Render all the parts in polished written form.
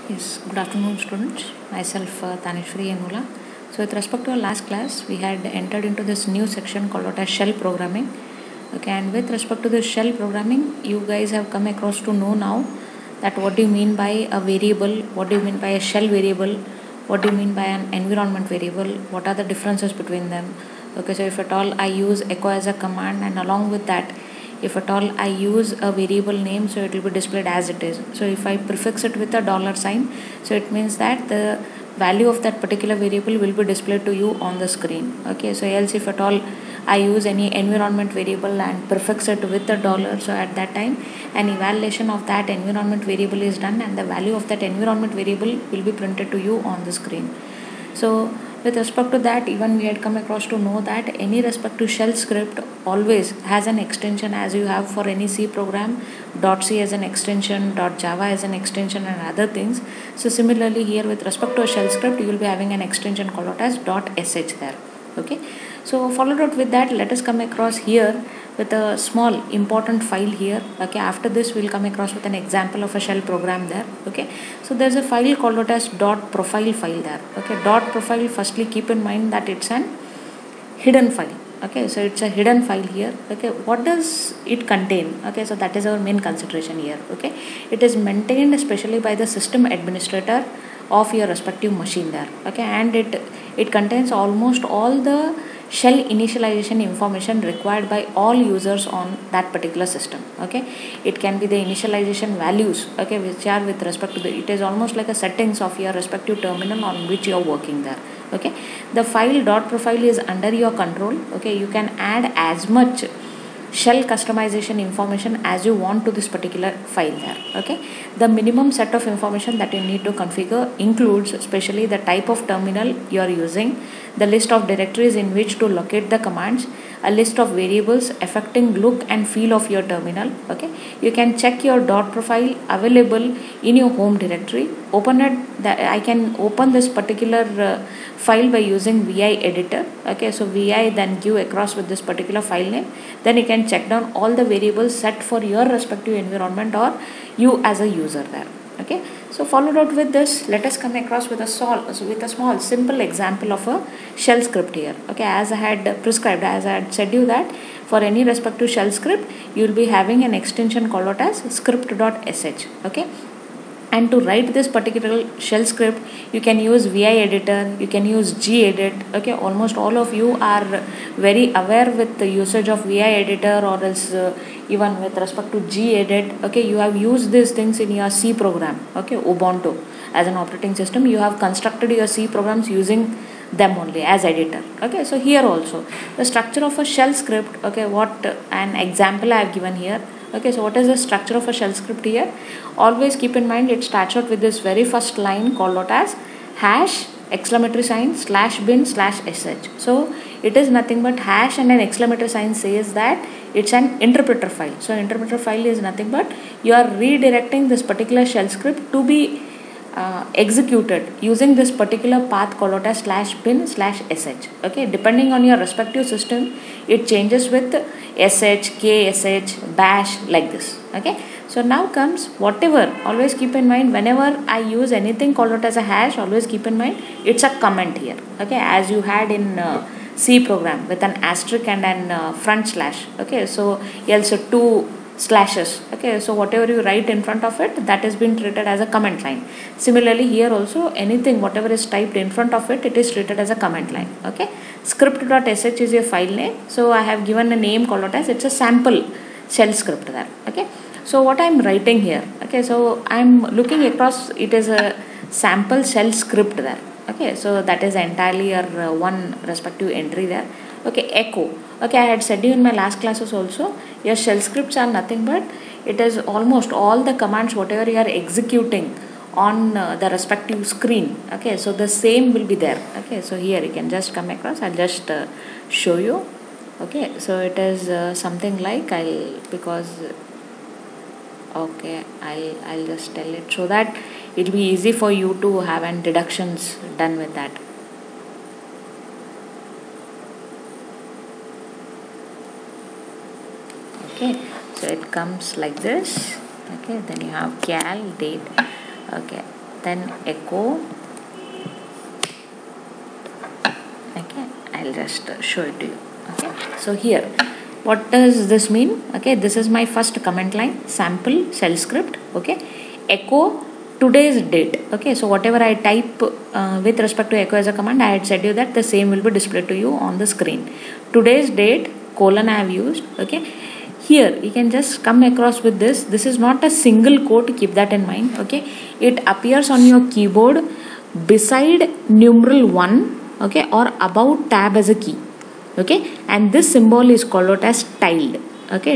Yes, good afternoon, students. Myself, Tanishri Yemula. So, with respect to our last class, we had entered into this new section called as shell programming. Okay, and with respect to the shell programming, you guys have come across to know now that what do you mean by a variable, what do you mean by a shell variable, what do you mean by an environment variable, what are the differences between them. Okay, so if at all I use echo as a command, and along with that, if at all I use a variable name, so it will be displayed as it is. So if I prefix it with a dollar sign, so it means that the value of that particular variable will be displayed to you on the screen. Okay, so else if at all I use any environment variable and prefix it with a dollar, so at that time an evaluation of that environment variable is done and the value of that environment variable will be printed to you on the screen. So with respect to that, even we had come across to know that any respective shell script always has an extension, as you have for any C program, .c as an extension, .java as an extension, and other things. So similarly here with respect to a shell script, you will be having an extension called as .sh there. Okay, so followed up with that, let us come across here with a small important file here. Okay, after this we'll come across with an example of a shell program there. Okay, so there's a file called as .profile file there. Okay, .profile, firstly keep in mind that it's an hidden file. Okay, so it's a hidden file here. Okay, what does it contain? Okay, so that is our main consideration here. Okay, it is maintained especially by the system administrator of your respective machine there. Okay, and it contains almost all the shell initialization information required by all users on that particular system. Okay, it can be the initialization values, okay, which are with respect to the, it is almost like a settings of your respective terminal on which you are working there. Okay, the file .profile is under your control. Okay, you can add as much shell customization information as you want to this particular file there. Okay, the minimum set of information that you need to configure includes especially the type of terminal you are using, the list of directories in which to locate the commands, a list of variables affecting look and feel of your terminal. Okay, you can check your .profile available in your home directory. Open it, that I can open this particular file by using vi editor. Okay, so vi then give across with this particular file name, then you can check down all the variables set for your respective environment or you as a user there. Okay, so followed out with this, let us come across with a small simple example of a shell script here. Okay, as I had prescribed, as I had said you that for any respective shell script you will be having an extension called as script.sh. Okay, and to write this particular shell script you can use vi editor, you can use gedit. Okay, almost all of you are very aware with the usage of vi editor or else even with respect to gedit. Okay, you have used these things in your C program. Okay, Ubuntu as an operating system, you have constructed your C programs using them only as editor. Okay, so here also the structure of a shell script. Okay, what an example I have given here. Okay, so what is the structure of a shell script here? Always keep in mind it starts out with this very first line called out as hash exclamatory sign slash bin slash sh. So it is nothing but hash and an exclamatory sign says that it's an interpreter file. So interpreter file is nothing but you are redirecting this particular shell script to be executed using this particular path called out as slash bin slash sh. Okay, depending on your respective system it changes with sh, ksh, bash, like this. Okay, so now comes whatever, always keep in mind whenever I use anything called out as a hash, always keep in mind it's a comment here. Okay, as you had in C program with an asterisk and an front slash. Okay, so else two slashes. Okay, so whatever you write in front of it, that is being treated as a comment line. Similarly here also anything whatever is typed in front of it, it is treated as a comment line. Okay, script.sh is your file name, so I have given a name called out as it's a sample shell script there. Okay, so what I am writing here, okay, so I am looking across, it is a sample shell script there. Okay, so that is entirely your one respective entry there. Okay, echo. Okay, I had said you in my last classes also, your shell scripts are nothing but it is almost all the commands whatever you are executing on the respective screen. Okay, so the same will be there. Okay, so here you can just come across, I'll just show you. Okay, so it is something like I'll just tell it so that it will be easy for you to have an deductions done with that. Okay, so it comes like this. Okay, then you have cal date. Okay, then echo. Okay, I'll just show it to you. Okay, so here, what does this mean? Okay, this is my first comment line, sample shell script. Okay, echo today's date. Okay, so whatever I type with respect to echo as a command, I had said you that the same will be displayed to you on the screen. Today's date colon I have used. Okay, here you can just come across with this. This is not a single quote, keep that in mind. Okay, it appears on your keyboard beside numeral 1, okay, or above tab as a key. Okay, and this symbol is called out as tilde. Okay,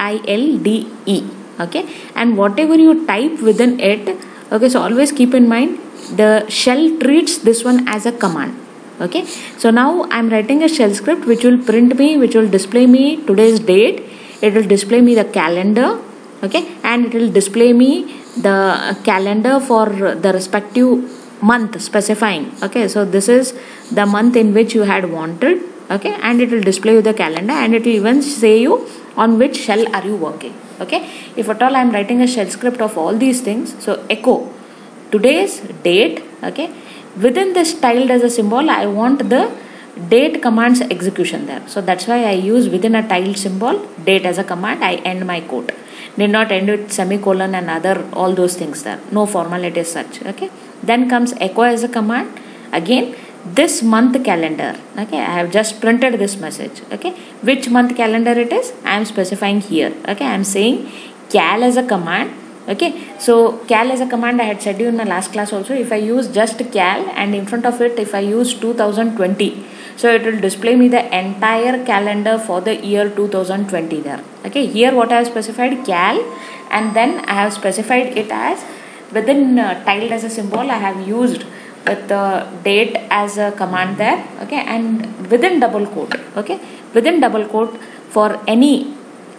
tilde. Okay, and whatever you type within it, okay, so always keep in mind the shell treats this one as a command. Okay, so now I'm writing a shell script which will print me, which will display me today's date. It will display me the calendar. Okay, and it will display me the calendar for the respective month specifying. Okay, so this is the month in which you had wanted. Okay, and it will display you the calendar, and it will even say you on which shell are you working. Okay, if at all I am writing a shell script of all these things, so echo today's date. Okay, within this tilde as a symbol, I want the date command's execution there. So that's why I use within a tilde symbol date as a command. I end my quote. Need not end with semicolon and other all those things there. No formality as such. Okay, then comes echo as a command. Again, this month calendar. Okay, I have just printed this message. Okay, which month calendar it is, I am specifying here. Okay, I am saying cal as a command. Okay, so cal as a command, I had said you in my last class also, if I use just cal and in front of it if I use 2020, so it will display me the entire calendar for the year 2020 there. Okay, here what I have specified cal, and then I have specified it as within tilde as a symbol I have used with the date as a command there. Okay, and within double quote. Okay, within double quote for any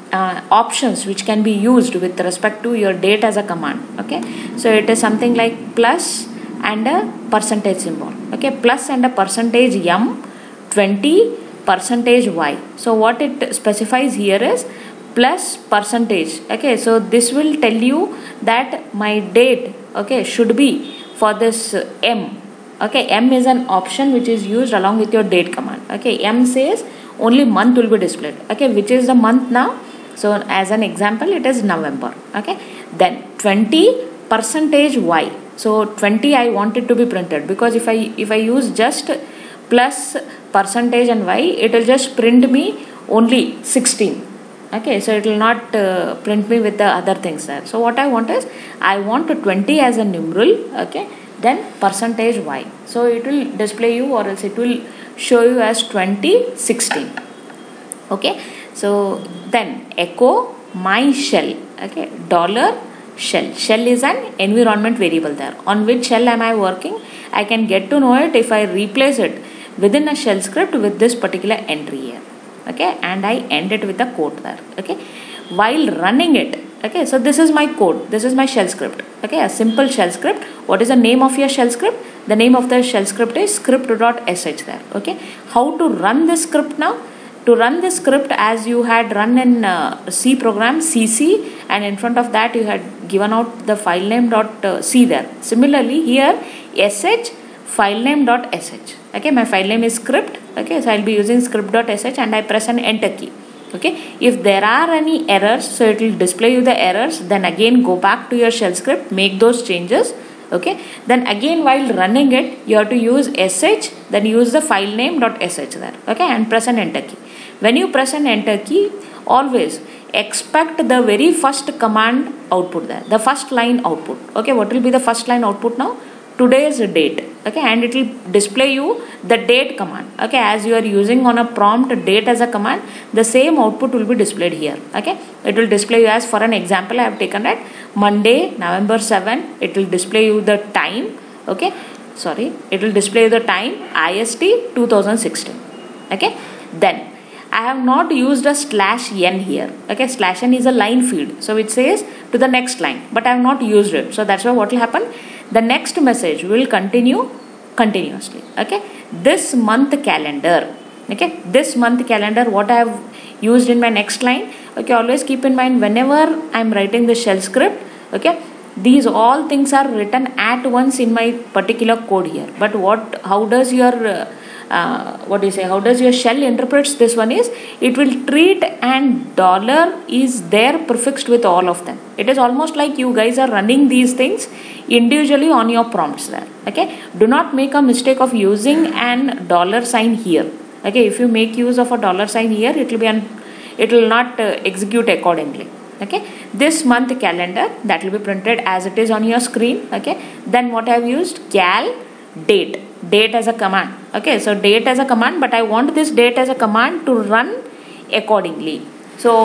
options which can be used with respect to your date as a command. Okay, so it is something like plus and a percentage symbol. Okay, plus and a percentage m 20 percentage y. So what it specifies here is plus percentage. Okay, so this will tell you that my date, okay, should be for this m. Okay, m is an option which is used along with your date command. Okay, m says only month will be displayed. Okay, which is the month now? So as an example, it is November. Okay, then 20 percentage y. So 20 I want it to be printed, because if I use just plus percentage and y, it will just print me only 16. Okay, so it will not print me with the other things there. So what I want is, I want 20 as a numeral. Okay, then percentage y. So it will display you, or else it will show you as 2016. Okay, so then echo my shell. Okay, dollar shell. Shell is an environment variable there. On which shell am I working? I can get to know it if I replace it within a shell script with this particular entry here. Okay, and I end it with a quote there. Okay, while running it. Okay, so this is my code. This is my shell script. Okay, a simple shell script. What is the name of your shell script? The name of the shell script is script.sh there. Okay, how to run this script now? To run this script, as you had run in C program, cc, and in front of that you had given out the file name .c there. Similarly here sh file name .sh. Okay, my file name is script. Okay, so I'll be using script.sh and I press an enter key. Okay, if there are any errors, so it will display you the errors. Then again go back to your shell script, make those changes. Okay, then again while running it, you have to use sh, then use the file name .sh there. Okay, and press an enter key. When you press an enter key, always expect the very first command output there, the first line output. Okay, what will be the first line output now? Today's date. Okay, and it will display you the date command. Okay, as you are using on a prompt date as a command, the same output will be displayed here. Okay, it will display you as, for an example I have taken that Monday November 7. It will display you the time. Okay, sorry, it will display you the time IST 2016. Okay, then I have not used a /n here. Okay, /n is a line feed, so it says to the next line, but I have not used it. So that's why what will happen? The next message will continue continuously. Okay, this month calendar. Okay, this month calendar, what I have used in my next line. Okay, always keep in mind whenever I am writing the shell script. Okay, these all things are written at once in my particular code here. But how does your how does your shell interprets this one is, it will treat and dollar is there prefixed with all of them. It is almost like you guys are running these things individually on your prompts there. Okay, do not make a mistake of using an dollar sign here. Okay, if you make use of a dollar sign here, it will not execute accordingly. Okay, this month calendar, that will be printed as it is on your screen. Okay, then what I have used, cal date as a command. Okay, so date as a command, but I want this date as a command to run accordingly. So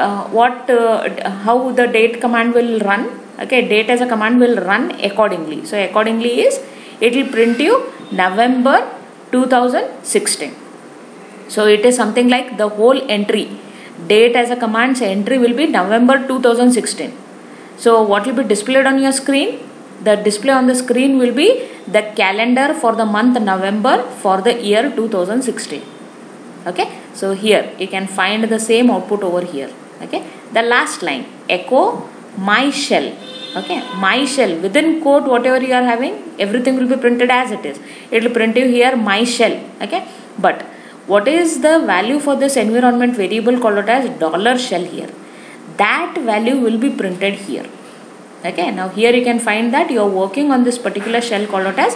how the date command will run? Okay, date as a command will run accordingly. So accordingly is, it will print you November 2016. So it is something like the whole entry, date as a command, so entry will be November 2016. So what will be displayed on your screen? The display on the screen will be the calendar for the month November for the year 2016. Okay, so here you can find the same output over here. Okay, the last line, echo my shell. Okay, my shell, within code whatever you are having, everything will be printed as it is. It will print you here my shell. Okay, but what is the value for this environment variable called as $shell here? That value will be printed here. Okay, now here you can find that you are working on this particular shell called as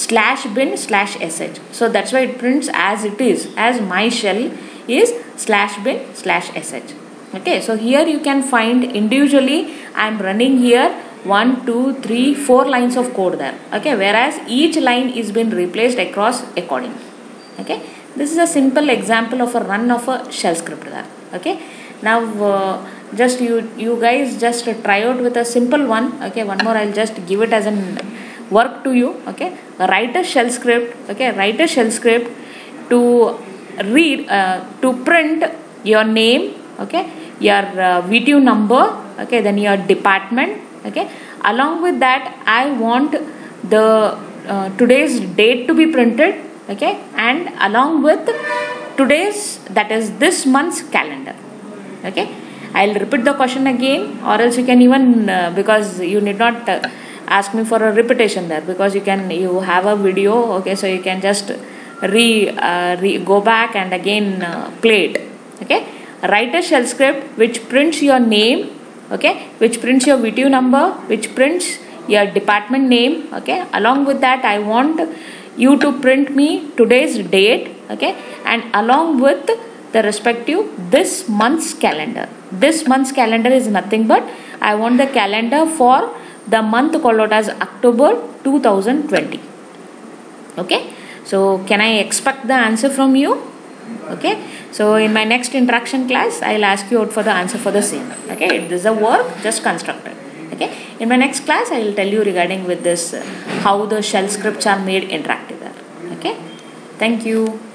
/bin/sh. So that's why it prints as it is, as my shell is /bin/sh. Okay, so here you can find individually I am running here 1, 2, 3, 4 lines of code there. Okay, whereas each line is been replaced across accordingly. Okay, this is a simple example of a run of a shell script there. Okay, now just you guys just try out with a simple one. Okay, one more I'll just give it as an work to you. Okay, write a shell script. Okay, write a shell script to read to print your name. Okay, your VTU number. Okay, then your department. Okay, along with that I want the today's date to be printed. Okay, and along with today's, that is this month's calendar. Okay, I'll repeat the question again, or else you can even because you need not ask me for a repetition there, because you have a video. Okay, so you can just go back and again play it. Okay, write a shell script which prints your name. Okay, which prints your VTU number, which prints your department name. Okay, along with that I want you to print me today's date. Okay, and along with the respective this month's calendar. This month's calendar is nothing but I want the calendar for the month called out as October 2020. Okay, so can I expect the answer from you? Okay, so in my next interaction class I'll ask you out for the answer for the same. Okay, this is a work just constructed. Okay, in my next class I will tell you regarding with this how the shell scripts are made interactive there. Okay, thank you.